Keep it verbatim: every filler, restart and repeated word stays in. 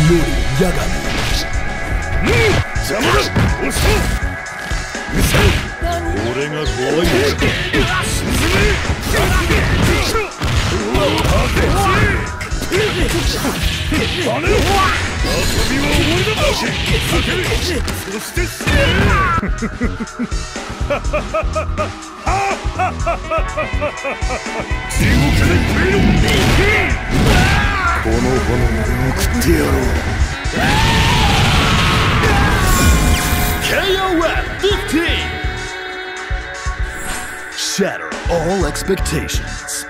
ヤガミ。 邪魔だ。押した。うるさい。俺が怖い。進め。バネ遊びは終わりだ。避ける。そして死ね。地獄で食えろ。この炎で送ってやろう。ケーオー fifteen! Shatter all expectations.